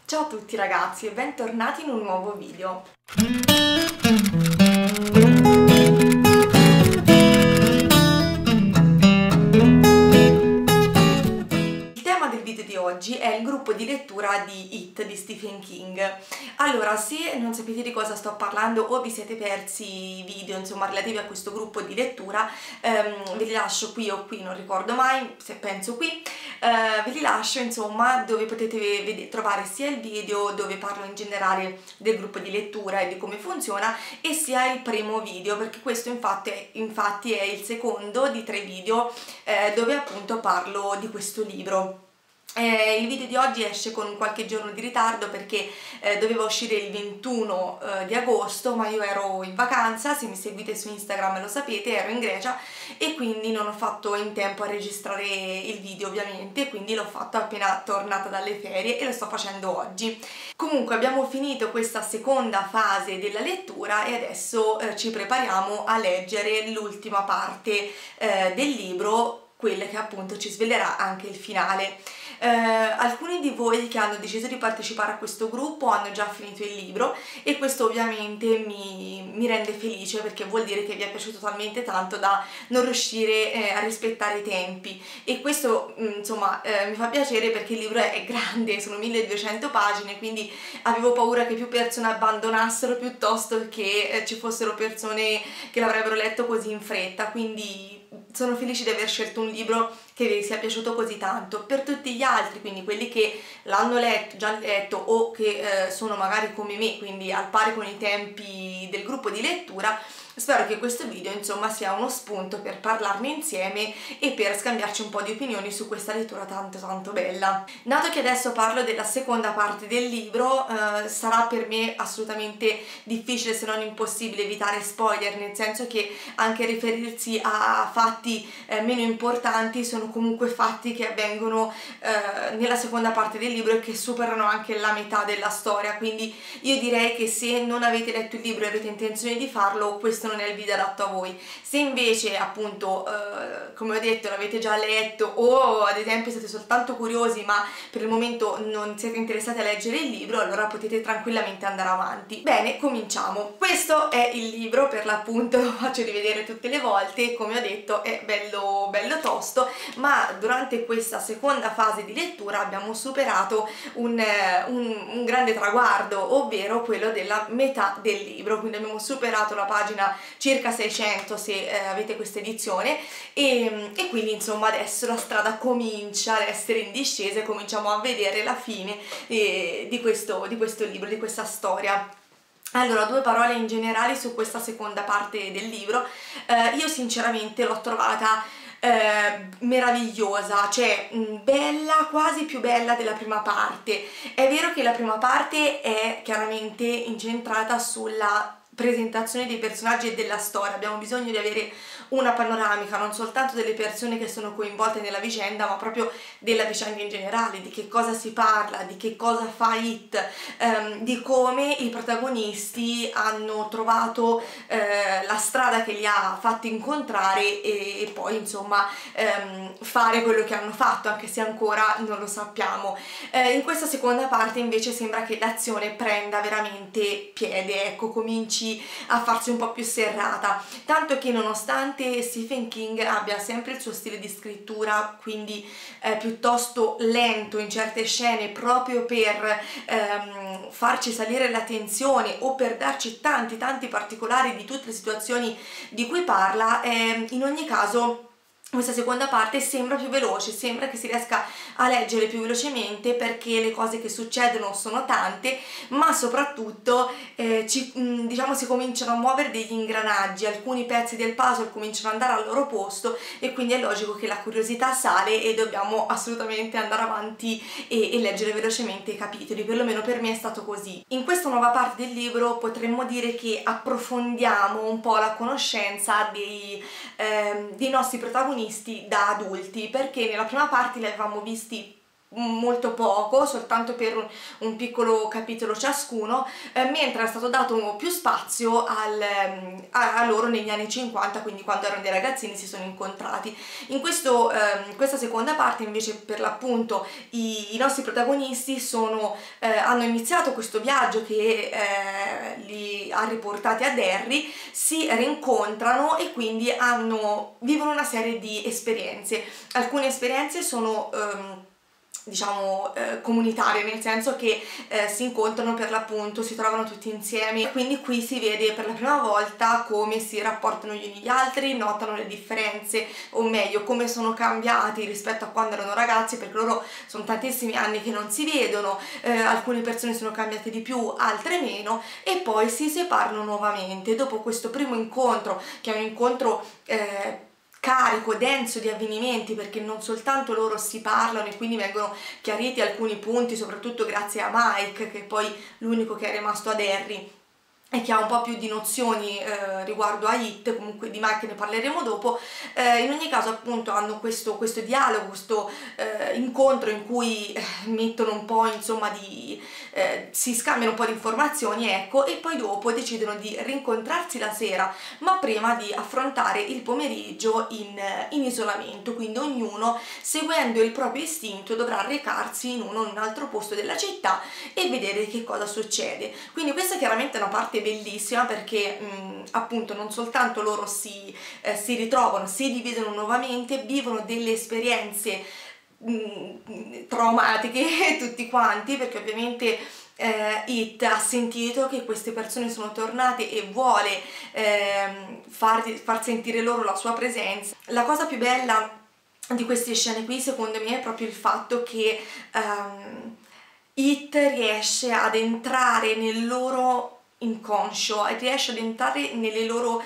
Ciao a tutti ragazzi e bentornati in un nuovo video. Il tema del video di oggi è il gruppo di lettura di It di Stephen King. Allora, se non sapete di cosa sto parlando o vi siete persi i video insomma relativi a questo gruppo di lettura, ve li lascio qui o qui, non ricordo mai, se penso qui. Ve li lascio insomma dove potete trovare sia il video dove parlo in generale del gruppo di lettura e di come funziona, e sia il primo video, perché questo infatti è il secondo di 3 video dove appunto parlo di questo libro. Il video di oggi esce con qualche giorno di ritardo perché doveva uscire il 21 di agosto, ma io ero in vacanza, se mi seguite su Instagram lo sapete, ero in Grecia e quindi non ho fatto in tempo a registrare il video ovviamente, quindi l'ho fatto appena tornata dalle ferie e lo sto facendo oggi. Comunque abbiamo finito questa seconda fase della lettura e adesso ci prepariamo a leggere l'ultima parte del libro, quella che appunto ci svelerà anche il finale. Alcuni di voi che hanno deciso di partecipare a questo gruppo hanno già finito il libro e questo ovviamente mi rende felice, perché vuol dire che vi è piaciuto talmente tanto da non riuscire a rispettare i tempi, e questo insomma mi fa piacere perché il libro è grande, sono 1200 pagine, quindi avevo paura che più persone abbandonassero piuttosto che ci fossero persone che l'avrebbero letto così in fretta, quindi sono felice di aver scelto un libro che vi sia piaciuto così tanto. Per tutti gli altri, quindi quelli che l'hanno già letto o che sono magari come me, quindi al pari con i tempi del gruppo di lettura, spero che questo video insomma sia uno spunto per parlarne insieme e per scambiarci un po' di opinioni su questa lettura tanto bella. Dato che adesso parlo della seconda parte del libro, sarà per me assolutamente difficile, se non impossibile, evitare spoiler, nel senso che anche riferirsi a fatti meno importanti sono comunque fatti che avvengono nella seconda parte del libro e che superano anche la metà della storia, quindi io direi che se non avete letto il libro e avete intenzione di farlo, questo non è il video adatto a voi. Se invece appunto come ho detto l'avete già letto, o ad esempio siete soltanto curiosi ma per il momento non siete interessati a leggere il libro, allora potete tranquillamente andare avanti. Bene, cominciamo. Questo è il libro, per l'appunto lo faccio rivedere tutte le volte, come ho detto è bello tosto, ma durante questa seconda fase di lettura abbiamo superato un grande traguardo, ovvero quello della metà del libro, quindi abbiamo superato la pagina circa 600 se avete questa edizione e quindi insomma adesso la strada comincia ad essere in discesa e cominciamo a vedere la fine di questo libro, di questa storia. Allora, 2 parole in generale su questa seconda parte del libro. Io sinceramente l'ho trovata meravigliosa, cioè bella, quasi più bella della prima parte. È vero che la prima parte è chiaramente incentrata sulla presentazione dei personaggi e della storia, abbiamo bisogno di avere una panoramica non soltanto delle persone che sono coinvolte nella vicenda, ma proprio della vicenda in generale, di che cosa si parla, di che cosa fa It, di come i protagonisti hanno trovato la strada che li ha fatti incontrare e poi insomma fare quello che hanno fatto, anche se ancora non lo sappiamo. In questa seconda parte invece sembra che l'azione prenda veramente piede, ecco, cominci a farsi un po' più serrata, tanto che nonostante Stephen King abbia sempre il suo stile di scrittura, quindi piuttosto lento in certe scene, proprio per farci salire la tensione o per darci tanti particolari di tutte le situazioni di cui parla, in ogni caso questa seconda parte sembra più veloce, sembra che si riesca a leggere più velocemente perché le cose che succedono sono tante, ma soprattutto diciamo si cominciano a muovere degli ingranaggi, alcuni pezzi del puzzle cominciano ad andare al loro posto e quindi è logico che la curiosità sale e dobbiamo assolutamente andare avanti e leggere velocemente i capitoli, perlomeno per me è stato così. In questa nuova parte del libro potremmo dire che approfondiamo un po' la conoscenza dei nostri protagonisti da adulti, perché nella prima parte li avevamo visti molto poco, soltanto per un piccolo capitolo ciascuno, mentre è stato dato più spazio a loro negli anni 50, quindi quando erano dei ragazzini si sono incontrati. In questa seconda parte invece, per l'appunto, i nostri protagonisti hanno iniziato questo viaggio che li ha riportati a Derry, si rincontrano e quindi vivono una serie di esperienze. Alcune esperienze sono diciamo comunitarie, nel senso che si incontrano per l'appunto, si trovano tutti insieme, quindi qui si vede per la prima volta come si rapportano gli uni agli altri, notano le differenze, o meglio come sono cambiati rispetto a quando erano ragazzi, perché loro sono tantissimi anni che non si vedono, alcune persone sono cambiate di più, altre meno, e poi si separano nuovamente dopo questo primo incontro, che è un incontro carico, denso di avvenimenti, perché non soltanto loro si parlano e quindi vengono chiariti alcuni punti, soprattutto grazie a Mike, che è poi l'unico che è rimasto a Derry e che ha un po' più di nozioni riguardo a It. Comunque di Mike ne parleremo dopo. In ogni caso appunto hanno questo dialogo, questo incontro in cui mettono un po', insomma, si scambiano un po' di informazioni, ecco, e poi dopo decidono di rincontrarsi la sera, ma prima di affrontare il pomeriggio in isolamento, quindi ognuno, seguendo il proprio istinto, dovrà recarsi in un altro posto della città e vedere che cosa succede. Quindi questa è chiaramente una parte bellissima, perché appunto non soltanto loro si ritrovano, si dividono nuovamente, vivono delle esperienze traumatiche tutti quanti, perché ovviamente It ha sentito che queste persone sono tornate e vuole far sentire loro la sua presenza. La cosa più bella di queste scene qui, secondo me, è proprio il fatto che It riesce ad entrare nel loro inconscio e riesce ad entrare nelle loro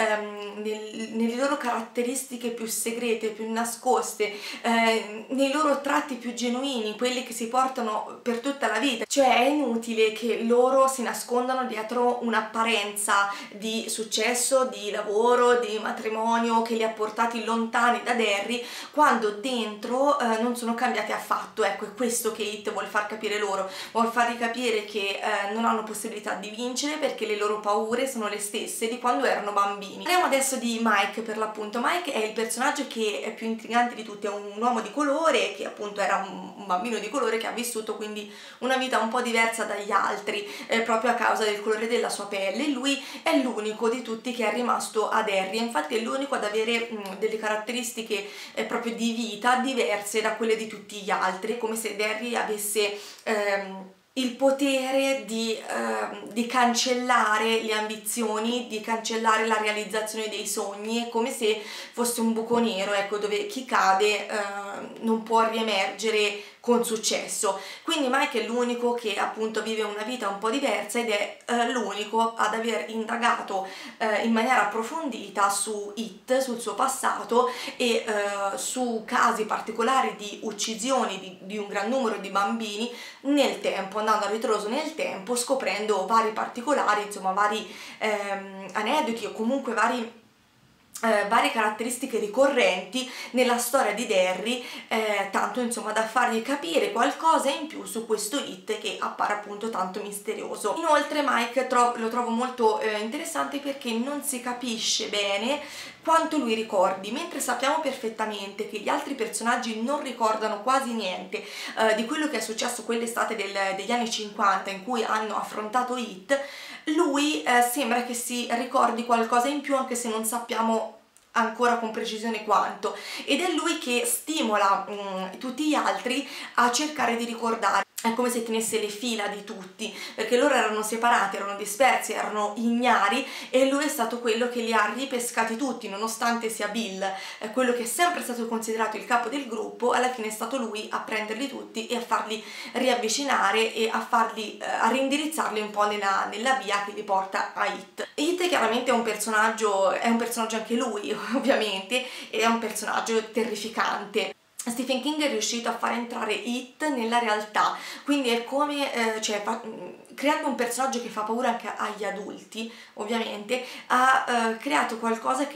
caratteristiche più segrete, più nascoste, nei loro tratti più genuini, quelli che si portano per tutta la vita. Cioè è inutile che loro si nascondano dietro un'apparenza di successo, di lavoro, di matrimonio che li ha portati lontani da Derry, quando dentro non sono cambiati affatto. Ecco, è questo che It vuol far capire loro, vuol fargli capire che non hanno possibilità di vincere, perché le loro paure sono le stesse di quando erano bambini. Parliamo adesso di Mike, per l'appunto. Mike è il personaggio che è più intrigante di tutti, è un uomo di colore che appunto era un bambino di colore che ha vissuto quindi una vita un po' diversa dagli altri, proprio a causa del colore della sua pelle. Lui è l'unico di tutti che è rimasto a Derry, infatti è l'unico ad avere delle caratteristiche proprio di vita diverse da quelle di tutti gli altri, come se Derry avesse il potere di cancellare le ambizioni, di cancellare la realizzazione dei sogni. È come se fosse un buco nero, ecco, dove chi cade non può riemergere con successo. Quindi Mike è l'unico che appunto vive una vita un po' diversa ed è l'unico ad aver indagato in maniera approfondita su It, sul suo passato e su casi particolari di uccisioni di un gran numero di bambini nel tempo, andando a ritroso nel tempo, scoprendo vari particolari, insomma vari aneddoti o comunque varie caratteristiche ricorrenti nella storia di Derry, tanto insomma da fargli capire qualcosa in più su questo It che appare appunto tanto misterioso. Inoltre Mike lo trovo molto interessante, perché non si capisce bene quanto lui ricordi, mentre sappiamo perfettamente che gli altri personaggi non ricordano quasi niente di quello che è successo quell'estate degli anni 50 in cui hanno affrontato It. Lui sembra che si ricordi qualcosa in più, anche se non sappiamo ancora con precisione quanto, ed è lui che stimola tutti gli altri a cercare di ricordare. È come se tenesse le fila di tutti, perché loro erano separati, erano dispersi, erano ignari, e lui è stato quello che li ha ripescati tutti, nonostante sia Bill, quello che è sempre stato considerato il capo del gruppo. Alla fine è stato lui a prenderli tutti e a farli riavvicinare e a reindirizzarli un po' nella via che li porta a It. It chiaramente è un personaggio anche lui, ovviamente, ed è un personaggio terrificante. Stephen King è riuscito a far entrare It nella realtà, quindi è come, creando un personaggio che fa paura anche agli adulti, ovviamente, ha creato qualcosa che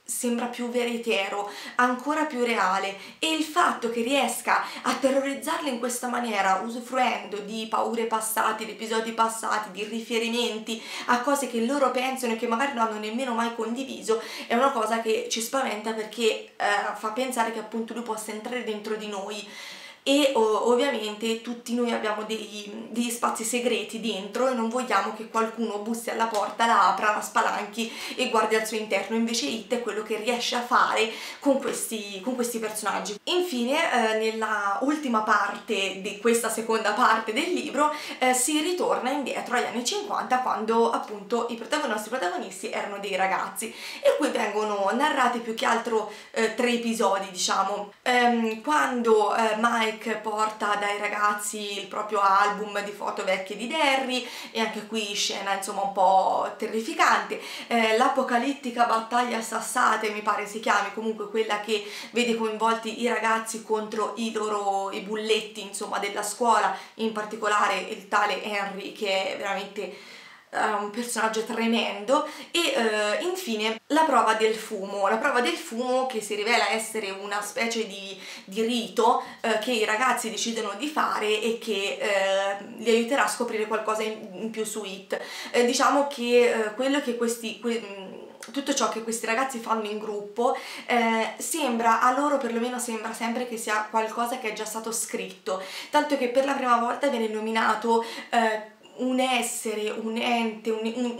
sembra più veritiero, ancora più reale, e il fatto che riesca a terrorizzarli in questa maniera, usufruendo di paure passate, di episodi passati, di riferimenti a cose che loro pensano e che magari non hanno nemmeno mai condiviso, è una cosa che ci spaventa, perché fa pensare che appunto lui possa entrare dentro di noi. E ovviamente tutti noi abbiamo degli spazi segreti dentro e non vogliamo che qualcuno bussi alla porta, la apra, la spalanchi e guardi al suo interno. Invece It è quello che riesce a fare con questi personaggi. Infine, nella ultima parte di questa seconda parte del libro, si ritorna indietro agli anni 50, quando appunto i nostri protagonisti erano dei ragazzi, e qui vengono narrati più che altro 3 episodi, diciamo. Quando Mike porta dai ragazzi il proprio album di foto vecchie di Derry, e anche qui scena insomma un po' terrificante. L'apocalittica battaglia sassate, mi pare si chiami, comunque quella che vede coinvolti i ragazzi contro i bulletti insomma della scuola, in particolare il tale Henry, che è veramente un personaggio tremendo. E infine la prova del fumo, che si rivela essere una specie di rito che i ragazzi decidono di fare e che li aiuterà a scoprire qualcosa in più su It. Diciamo che quello che tutto ciò che questi ragazzi fanno in gruppo sembra, a loro perlomeno sembra sempre che sia qualcosa che è già stato scritto, tanto che per la prima volta viene nominato un essere, un ente,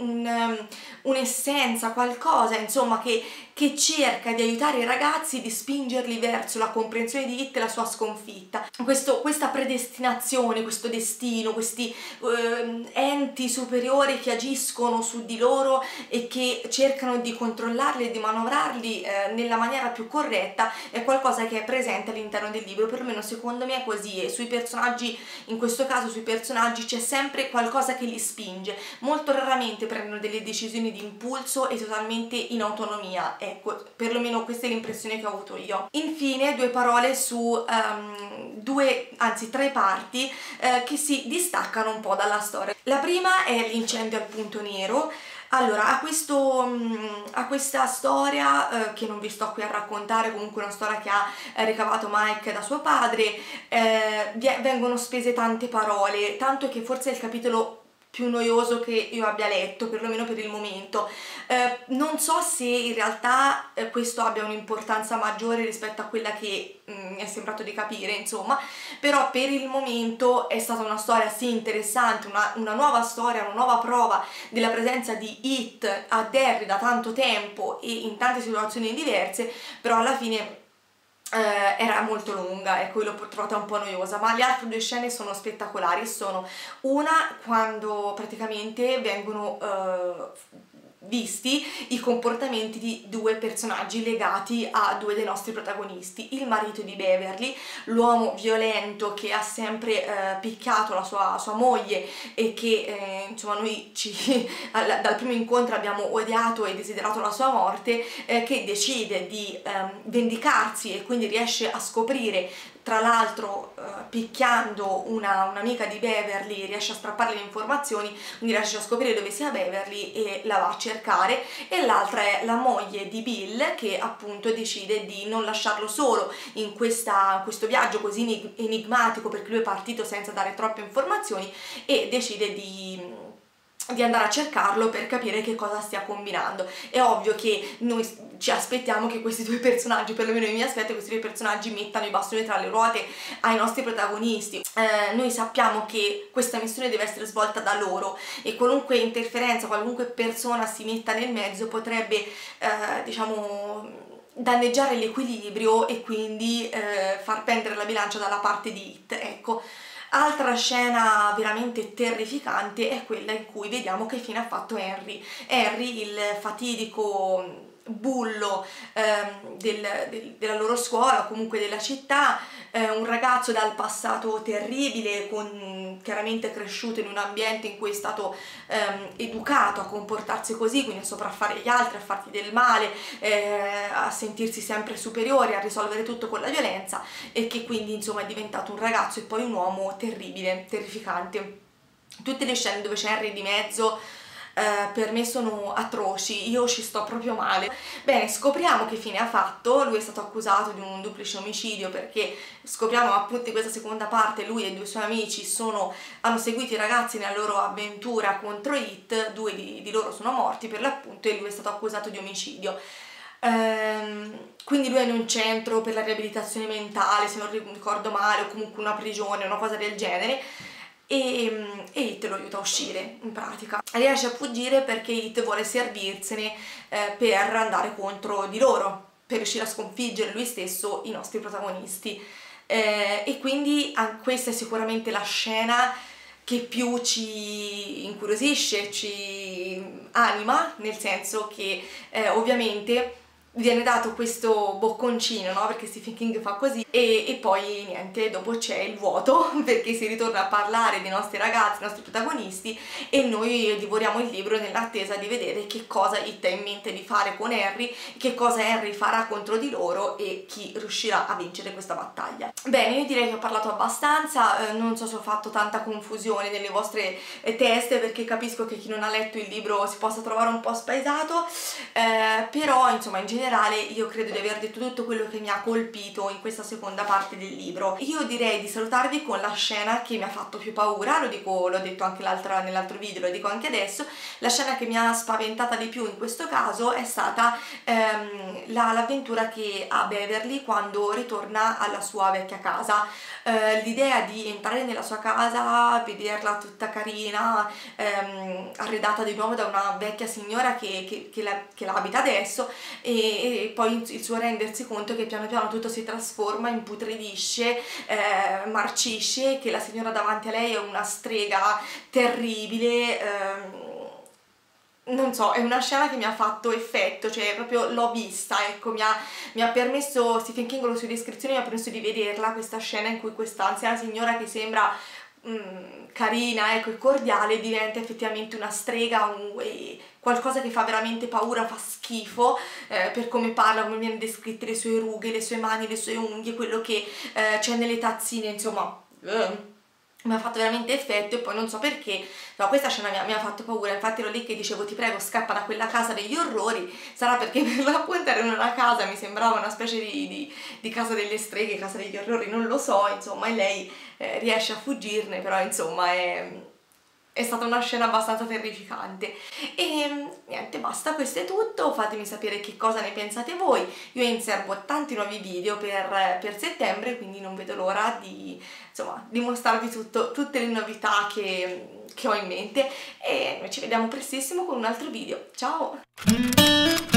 un'essenza, qualcosa insomma che cerca di aiutare i ragazzi, di spingerli verso la comprensione di It e la sua sconfitta. Questa predestinazione, questo destino, questi enti superiori che agiscono su di loro e che cercano di controllarli e di manovrarli nella maniera più corretta, è qualcosa che è presente all'interno del libro, perlomeno secondo me è così, e sui personaggi, in questo caso sui personaggi, c'è sempre qualcosa che li spinge. Molto raramente prendono delle decisioni di impulso e totalmente in autonomia, ecco, perlomeno questa è l'impressione che ho avuto io. Infine 2 parole su 3 parti che si distaccano un po' dalla storia. La prima è l'incendio al punto nero. Allora, a questa storia, che non vi sto qui a raccontare, comunque una storia che ha ricavato Mike da suo padre, vengono spese tante parole, tanto che forse è il capitolo più noioso che io abbia letto, perlomeno per il momento. Non so se in realtà questo abbia un'importanza maggiore rispetto a quella che mi è sembrato di capire, insomma, però per il momento è stata una storia sì interessante, una nuova storia, una nuova prova della presenza di It a Derry da tanto tempo e in tante situazioni diverse, però alla fine era molto lunga, ecco, l'ho trovata un po' noiosa. Ma le altre 2 scene sono spettacolari. Sono una quando praticamente vengono visti i comportamenti di 2 personaggi legati a 2 dei nostri protagonisti: il marito di Beverly, l'uomo violento che ha sempre picchiato la sua moglie e che insomma noi dal primo incontro abbiamo odiato e desiderato la sua morte, che decide di vendicarsi e quindi riesce a scoprire, tra l'altro picchiando un'amica di Beverly, riesce a strapparle le informazioni, quindi riesce a scoprire dove sia Beverly e la va a cercare. E l'altra è la moglie di Bill, che appunto decide di non lasciarlo solo in questo viaggio così enigmatico, perché lui è partito senza dare troppe informazioni, e decide di andare a cercarlo per capire che cosa stia combinando. È ovvio che noi ci aspettiamo che questi 2 personaggi, perlomeno io mi aspetto che questi 2 personaggi mettano i bastoni tra le ruote ai nostri protagonisti. Noi sappiamo che questa missione deve essere svolta da loro, e qualunque interferenza, qualunque persona si metta nel mezzo potrebbe diciamo danneggiare l'equilibrio e quindi far pendere la bilancia dalla parte di It, ecco. Altra scena veramente terrificante è quella in cui vediamo che fine ha fatto Henry. Henry, il fatidico bullo della loro scuola, comunque della città, un ragazzo dal passato terribile, chiaramente cresciuto in un ambiente in cui è stato educato a comportarsi così, quindi a sopraffare gli altri, a farti del male, a sentirsi sempre superiore, a risolvere tutto con la violenza, e che quindi insomma è diventato un ragazzo e poi un uomo terribile, terrificante. Tutte le scene dove c'è Henry di mezzo per me sono atroci, io ci sto proprio male. Bene, scopriamo che fine ha fatto. Lui è stato accusato di un duplice omicidio perché scopriamo appunto in questa seconda parte lui e due suoi amici hanno seguito i ragazzi nella loro avventura contro It, due di loro sono morti per l'appunto e lui è stato accusato di omicidio. Quindi lui è in un centro per la riabilitazione mentale, se non ricordo male, o comunque una prigione, una cosa del genere, e It lo aiuta a uscire, in pratica. Riesce a fuggire perché It vuole servirsene per andare contro di loro, per riuscire a sconfiggere lui stesso i nostri protagonisti. E quindi questa è sicuramente la scena che più ci incuriosisce, ci anima, nel senso che ovviamente viene dato questo bocconcino, no? Perché Stephen King fa così e poi niente, dopo c'è il vuoto perché si ritorna a parlare dei nostri ragazzi, dei nostri protagonisti e noi divoriamo il libro nell'attesa di vedere che cosa It ha in mente di fare con Harry, che cosa Harry farà contro di loro e chi riuscirà a vincere questa battaglia. Bene, io direi che ho parlato abbastanza, non so se ho fatto tanta confusione nelle vostre teste perché capisco che chi non ha letto il libro si possa trovare un po' spaesato, però insomma in generale io credo di aver detto tutto quello che mi ha colpito in questa seconda parte del libro. Io direi di salutarvi con la scena che mi ha fatto più paura, l'ho detto anche nell'altro video, lo dico anche adesso. La scena che mi ha spaventata di più in questo caso è stata l'avventura che ha Beverly quando ritorna alla sua vecchia casa. L'idea di entrare nella sua casa, vederla tutta carina, arredata di nuovo da una vecchia signora che la abita adesso e poi il suo rendersi conto che piano piano tutto si trasforma, imputridisce, marcisce, che la signora davanti a lei è una strega terribile. Non so, è una scena che mi ha fatto effetto, cioè proprio l'ho vista, ecco, mi ha permesso, Stephen King con le sue descrizioni mi ha permesso di vederla, questa scena in cui questa anziana signora che sembra carina, ecco, e cordiale diventa effettivamente una strega, qualcosa che fa veramente paura, fa schifo per come parla, come viene descritte le sue rughe, le sue mani, le sue unghie, quello che c'è nelle tazzine, insomma mi ha fatto veramente effetto e poi non so perché, no, questa scena mi ha fatto paura, infatti ero lì che dicevo ti prego scappa da quella casa degli orrori, sarà perché per l'appunto era in una casa, mi sembrava una specie di casa delle streghe, casa degli orrori, non lo so, insomma, e lei riesce a fuggirne, però insomma è stata una scena abbastanza terrificante. E niente, basta, questo è tutto, fatemi sapere che cosa ne pensate voi. Io inserbo tanti nuovi video per settembre, quindi non vedo l'ora di, insomma, di mostrarvi tutte le novità che ho in mente e noi ci vediamo prestissimo con un altro video. Ciao!